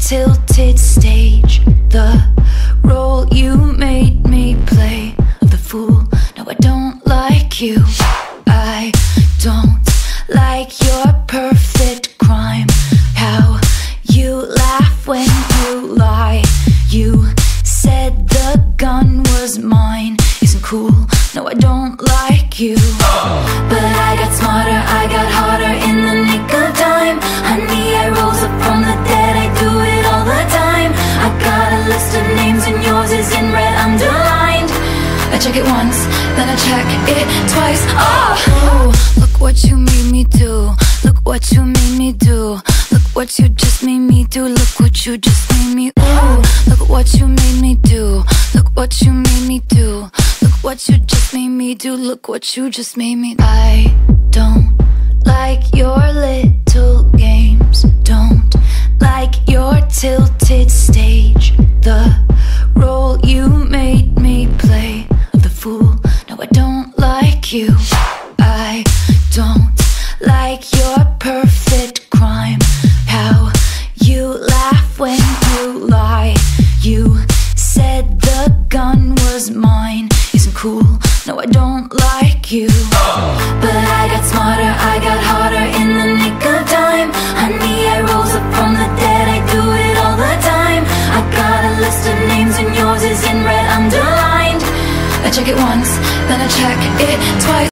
tilted stage, the role you made me play of the fool. No, I don't like you. I don't like your perfect crime, how you laugh when you lie. You said the gun was mine, isn't cool. No, I don't like you. But I got smarter, I got harder in the nick of time. Honey, I rose up from the dead, I do it all the time. I got a list of names and yours is in red underlined. I check it once, then I check it twice. Oh, look what you made me do. Look what you made me do. Look what you just made me do. Look what you just made me. Ooh, look what you made me do. Look what you made me do. Look what you just made me do. Look what you just made me. I don't like your little games. Don't like your tilted stage, the role you made me play of the fool. No, I don't like you. I don't like your perfect crime, how you laugh when you lie. You said the gun was mine, isn't cool. No, I don't like you. But I got smarter, I got harder in the nick of time. Honey, I rose up from the dead, I do it all the time. I got a list of names and yours is in red underlined. I check it once, then I check it twice.